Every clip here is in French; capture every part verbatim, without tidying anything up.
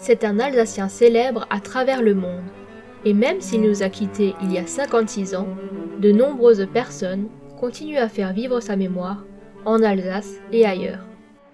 C'est un Alsacien célèbre à travers le monde. Et même s'il nous a quittés il y a cinquante-six ans, de nombreuses personnes continuent à faire vivre sa mémoire en Alsace et ailleurs.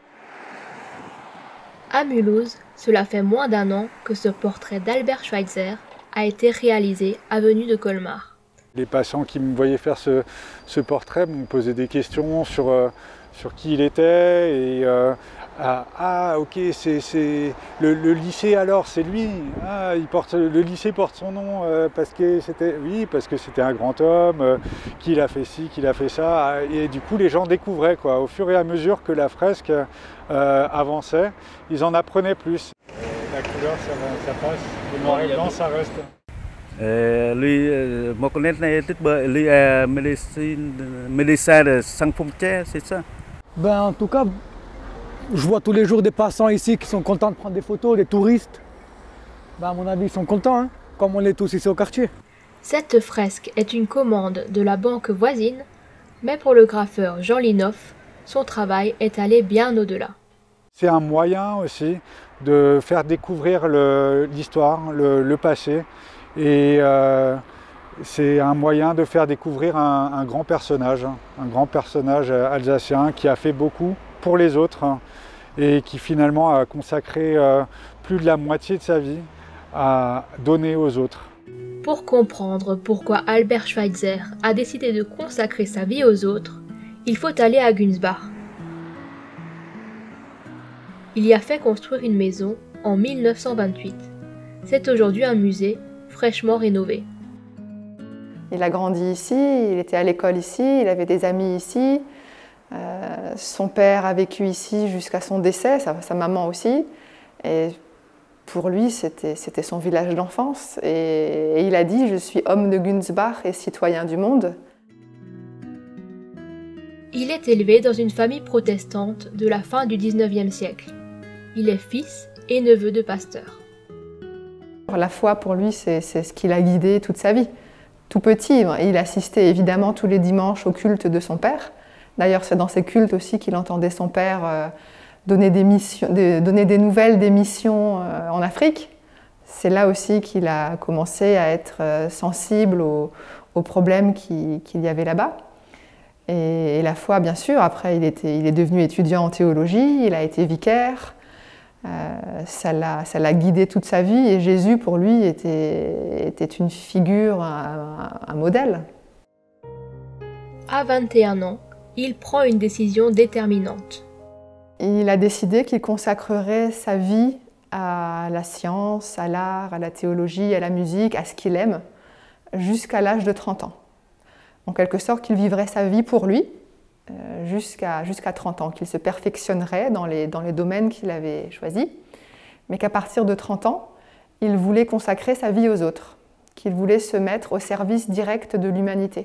À Mulhouse, cela fait moins d'un an que ce portrait d'Albert Schweitzer a été réalisé avenue de Colmar. Les passants qui me voyaient faire ce, ce portrait m'ont posé des questions sur, euh, sur qui il était et euh, ah, ah ok c'est le, le lycée alors c'est lui, ah, il porte, le lycée porte son nom euh, parce que c'était oui parce que c'était un grand homme, euh, qu'il a fait ci, qu'il a fait ça et du coup les gens découvraient quoi, au fur et à mesure que la fresque euh, avançait, ils en apprenaient plus. La couleur ça, ça passe, le noir et blanc ça reste. Euh, lui, euh, một con nét này tức bởi lui à médecin de Saint-Pompier, c'est ça? Ben en tout cas, je vois tous les jours des passants ici qui sont contents de prendre des photos, des touristes. Ben à mon avis, ils sont contents, hein, comme on l'est tous ici au quartier. Cette fresque est une commande de la banque voisine, mais pour le graffeur Jean Linoff, son travail est allé bien au-delà. C'est un moyen aussi de faire découvrir l'histoire, le, le, le passé. Et euh, c'est un moyen de faire découvrir un, un grand personnage, un grand personnage alsacien qui a fait beaucoup pour les autres et qui finalement a consacré euh, plus de la moitié de sa vie à donner aux autres. Pour comprendre pourquoi Albert Schweitzer a décidé de consacrer sa vie aux autres, il faut aller à Günsbach. Il y a fait construire une maison en mille neuf cent vingt-huit. C'est aujourd'hui un musée fraîchement rénové. Il a grandi ici, il était à l'école ici, il avait des amis ici. Euh, son père a vécu ici jusqu'à son décès, sa, sa maman aussi. Et pour lui, c'était son village d'enfance. Et, et il a dit « Je suis homme de Günsbach et citoyen du monde ». Il est élevé dans une famille protestante de la fin du dix-neuvième siècle. Il est fils et neveu de pasteur. La foi, pour lui, c'est ce qui l'a guidé toute sa vie. Tout petit, il assistait évidemment tous les dimanches au culte de son père. D'ailleurs, c'est dans ces cultes aussi qu'il entendait son père euh, donner, des missions, de, donner des nouvelles des missions euh, en Afrique. C'est là aussi qu'il a commencé à être euh, sensible aux, aux problèmes qu'il qu'il y avait là-bas. Et, et la foi, bien sûr, après, il, était, il est devenu étudiant en théologie, il a été vicaire. Euh, ça l'a guidé toute sa vie et Jésus pour lui était, était une figure, un, un modèle. À vingt et un ans, il prend une décision déterminante. Il a décidé qu'il consacrerait sa vie à la science, à l'art, à la théologie, à la musique, à ce qu'il aime, jusqu'à l'âge de trente ans. En quelque sorte, qu'il vivrait sa vie pour lui, jusqu'à jusqu'à trente ans, qu'il se perfectionnerait dans les, dans les domaines qu'il avait choisis, mais qu'à partir de trente ans, il voulait consacrer sa vie aux autres, qu'il voulait se mettre au service direct de l'humanité.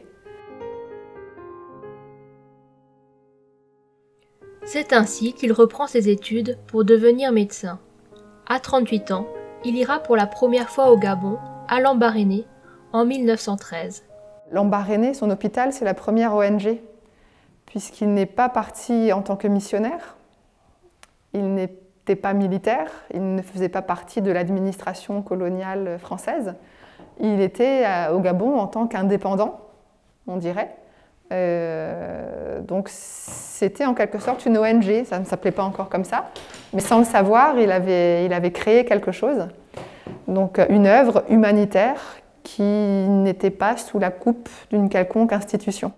C'est ainsi qu'il reprend ses études pour devenir médecin. À trente-huit ans, il ira pour la première fois au Gabon, à Lambaréné, en mille neuf cent treize. Lambaréné, son hôpital, c'est la première O N G. Puisqu'il n'est pas parti en tant que missionnaire, il n'était pas militaire, il ne faisait pas partie de l'administration coloniale française. Il était au Gabon en tant qu'indépendant, on dirait. Euh, donc c'était en quelque sorte une O N G, ça ne s'appelait pas encore comme ça, mais sans le savoir, il avait, il avait créé quelque chose. Donc une œuvre humanitaire qui n'était pas sous la coupe d'une quelconque institution.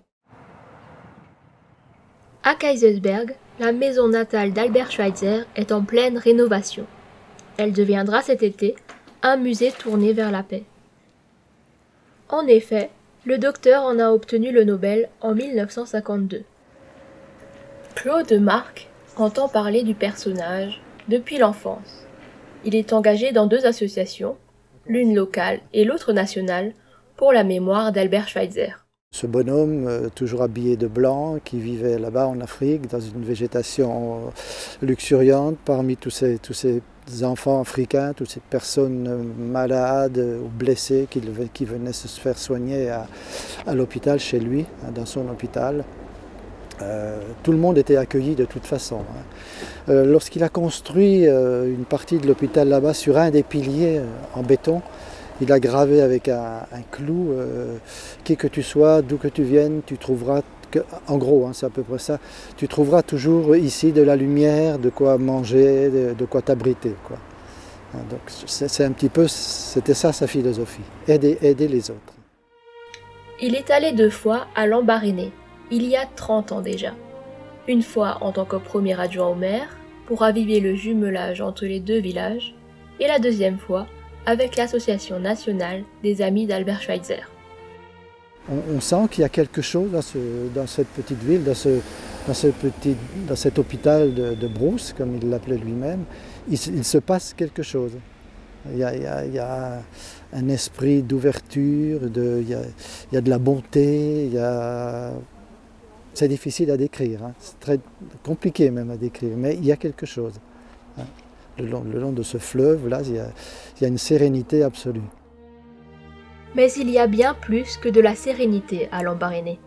À Kaysersberg, la maison natale d'Albert Schweitzer est en pleine rénovation. Elle deviendra cet été un musée tourné vers la paix. En effet, le docteur en a obtenu le Nobel en mille neuf cent cinquante-deux. Claude Marc entend parler du personnage depuis l'enfance. Il est engagé dans deux associations, l'une locale et l'autre nationale, pour la mémoire d'Albert Schweitzer. Ce bonhomme, euh, toujours habillé de blanc, qui vivait là-bas en Afrique, dans une végétation luxuriante, parmi tous ces, tous ces enfants africains, toutes ces personnes malades ou blessées qui, qui venaient se faire soigner à, à l'hôpital chez lui, dans son hôpital. Euh, tout le monde était accueilli de toute façon. Hein. Euh, Lorsqu'il a construit euh, une partie de l'hôpital là-bas sur un des piliers euh, en béton, il a gravé avec un, un clou euh, qui que tu sois, d'où que tu viennes, tu trouveras, que, en gros, hein, c'est à peu près ça, tu trouveras toujours ici de la lumière, de quoi manger, de, de quoi t'abriter, quoi. Hein, donc c'est un petit peu, c'était ça sa philosophie, aider, aider les autres. Il est allé deux fois à Lambaréné, il y a trente ans déjà. Une fois en tant que premier adjoint au maire, pour raviver le jumelage entre les deux villages, et la deuxième fois avec l'Association nationale des amis d'Albert Schweitzer. On, on sent qu'il y a quelque chose dans, ce, dans cette petite ville, dans, ce, dans, ce petit, dans cet hôpital de, de Brousse, comme il l'appelait lui-même, il, il se passe quelque chose. Il y a, il y a, il y a un esprit d'ouverture, de, il, il y a de la bonté, il y a... C'est difficile à décrire, hein. C'est très compliqué même à décrire, mais il y a quelque chose. Hein. Le, long, le long de ce fleuve-là, il y a, il y a une sérénité absolue. Mais il y a bien plus que de la sérénité à Lambaréné.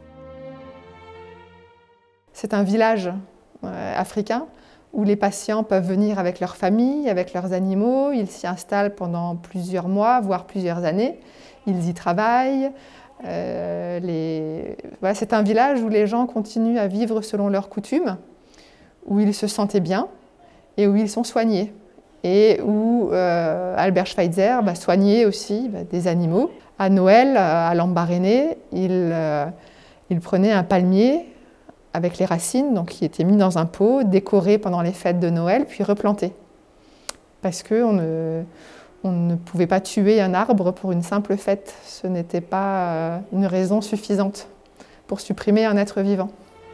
C'est un village euh, africain où les patients peuvent venir avec leur famille, avec leurs animaux. Ils s'y installent pendant plusieurs mois, voire plusieurs années. Ils y travaillent. Euh, les... voilà, c'est un village où les gens continuent à vivre selon leurs coutumes, où ils se sentaient bien et où ils sont soignés. Et où euh, Albert Schweitzer bah, soignait aussi bah, des animaux. À Noël, à Lambaréné, il, euh, il prenait un palmier avec les racines, donc qui était mis dans un pot, décoré pendant les fêtes de Noël, puis replanté. Parce qu'on ne, on ne pouvait pas tuer un arbre pour une simple fête. Ce n'était pas euh, une raison suffisante pour supprimer un être vivant.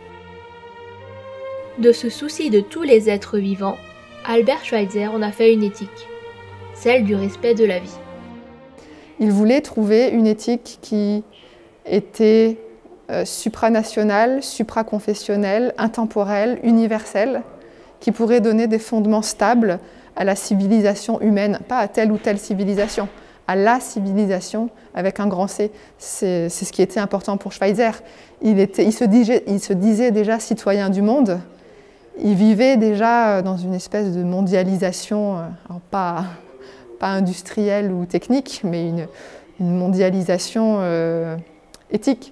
De ce souci de tous les êtres vivants, Albert Schweitzer en a fait une éthique, celle du respect de la vie. Il voulait trouver une éthique qui était euh, supranationale, supraconfessionnelle, intemporelle, universelle, qui pourrait donner des fondements stables à la civilisation humaine, pas à telle ou telle civilisation, à la civilisation avec un grand C. C'est ce qui était important pour Schweitzer. Il, était, il, se disait, il se disait déjà citoyen du monde. Il vivait déjà dans une espèce de mondialisation, alors pas, pas industrielle ou technique, mais une, une mondialisation euh, éthique.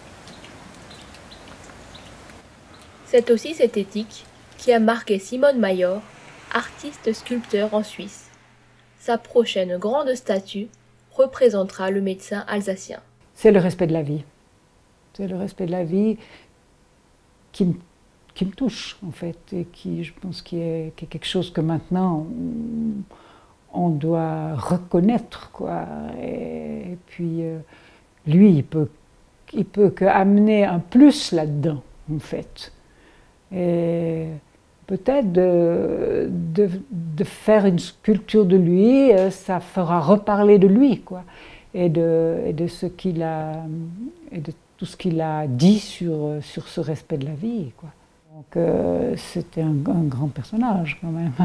C'est aussi cette éthique qui a marqué Simone Mayor, artiste-sculpteur en Suisse. Sa prochaine grande statue représentera le médecin alsacien. C'est le respect de la vie. C'est le respect de la vie qui me qui me touche en fait et qui, je pense, qui est, qui est quelque chose que maintenant on, on doit reconnaître, quoi. Et, et puis euh, lui, il peut, il peut que amener un plus là-dedans, en fait. Et peut-être de, de, de faire une sculpture de lui, ça fera reparler de lui, quoi, et de, et de ce qu'il a, et de tout ce qu'il a dit sur, sur ce respect de la vie, quoi. Donc euh, c'était un, un grand personnage quand même.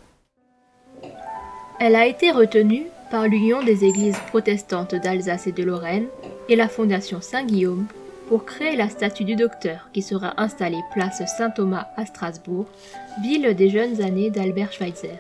Elle a été retenue par l'Union des églises protestantes d'Alsace et de Lorraine et la Fondation Saint-Guillaume pour créer la statue du docteur qui sera installée place Saint-Thomas à Strasbourg, ville des jeunes années d'Albert Schweitzer.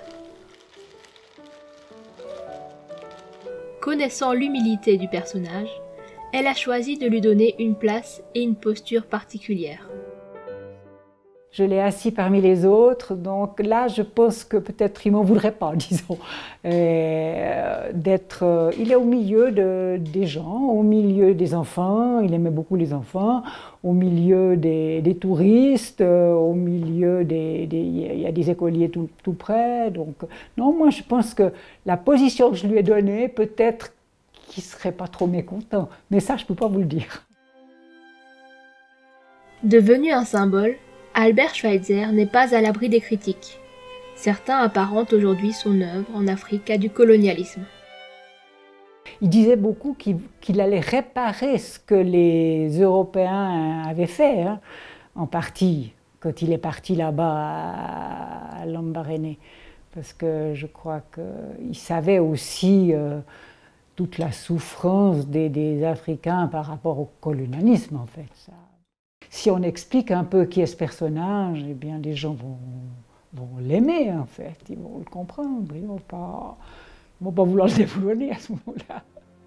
Connaissant l'humilité du personnage, elle a choisi de lui donner une place et une posture particulières. Je l'ai assis parmi les autres, donc là je pense que peut-être il ne m'en voudrait pas, disons, euh, d'être... Euh, il est au milieu de, des gens, au milieu des enfants, il aimait beaucoup les enfants, au milieu des, des touristes, euh, au milieu des... des il y a des écoliers tout, tout près, donc non, moi je pense que la position que je lui ai donnée, peut-être qu'il ne serait pas trop mécontent, mais ça je ne peux pas vous le dire. Devenu un symbole, Albert Schweitzer n'est pas à l'abri des critiques. Certains apparentent aujourd'hui son œuvre en Afrique à du colonialisme. Il disait beaucoup qu'il qu'il allait réparer ce que les Européens avaient fait, hein, en partie, quand il est parti là-bas à Lambaréné. Parce que je crois qu'il savait aussi euh, toute la souffrance des, des Africains par rapport au colonialisme, en fait. Ça. si on explique un peu qui est ce personnage, eh bien les gens vont, vont l'aimer en fait, ils vont le comprendre, ils ne vont pas, ils vont pas vouloir le déboulonner à ce moment-là.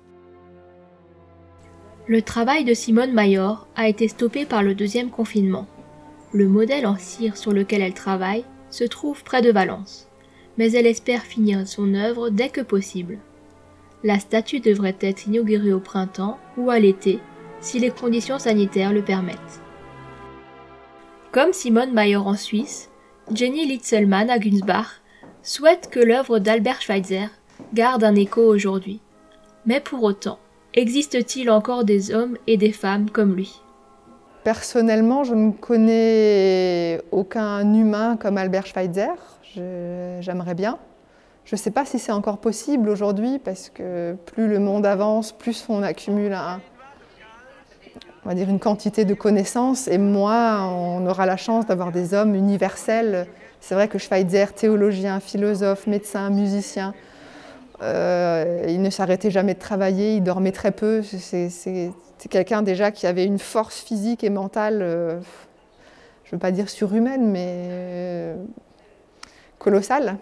Le travail de Simone Mayor a été stoppé par le deuxième confinement. Le modèle en cire sur lequel elle travaille se trouve près de Valence, mais elle espère finir son œuvre dès que possible. La statue devrait être inaugurée au printemps ou à l'été, si les conditions sanitaires le permettent. Comme Simone Mayor en Suisse, Jenny Litzelmann à Günzbach souhaite que l'œuvre d'Albert Schweitzer garde un écho aujourd'hui. Mais pour autant, existe-t-il encore des hommes et des femmes comme lui? Personnellement, je ne connais aucun humain comme Albert Schweitzer. J'aimerais bien. Je ne sais pas si c'est encore possible aujourd'hui, parce que plus le monde avance, plus on accumule un, on va dire une quantité de connaissances, et moins on aura la chance d'avoir des hommes universels. C'est vrai que Schweitzer, théologien, philosophe, médecin, musicien, euh, il ne s'arrêtait jamais de travailler, il dormait très peu. C'est quelqu'un déjà qui avait une force physique et mentale, euh, je ne veux pas dire surhumaine, mais euh, colossale.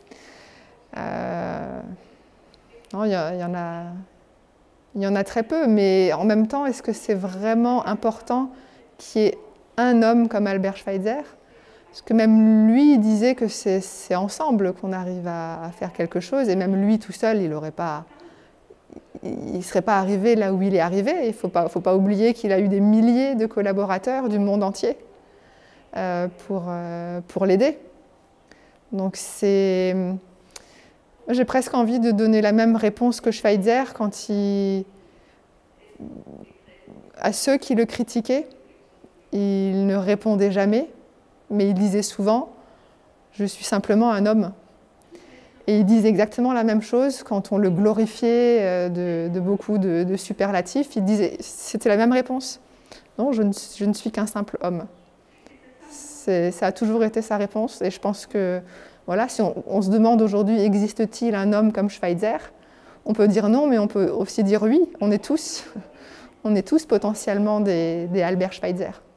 Euh, non, il y, y en a, il y en a très peu, mais en même temps, est-ce que c'est vraiment important qu'il y ait un homme comme Albert Schweitzer? Parce que même lui, il disait que c'est ensemble qu'on arrive à, à faire quelque chose, et même lui tout seul, il n'aurait pas, il ne serait pas arrivé là où il est arrivé. Il ne faut pas, faut pas oublier qu'il a eu des milliers de collaborateurs du monde entier euh, pour, euh, pour l'aider. Donc c'est... J'ai presque envie de donner la même réponse que Schweitzer quand il... à ceux qui le critiquaient. Il ne répondait jamais, mais il disait souvent « je suis simplement un homme ». Et il disait exactement la même chose quand on le glorifiait de, de beaucoup de, de superlatifs. Il disait, c'était la même réponse. Non, je ne, je ne suis qu'un simple homme. Ça a toujours été sa réponse, et je pense que voilà, si on, on se demande aujourd'hui, existe-t-il un homme comme Schweitzer? On peut dire non, mais on peut aussi dire oui. On est tous, on est tous potentiellement des, des Albert Schweitzer.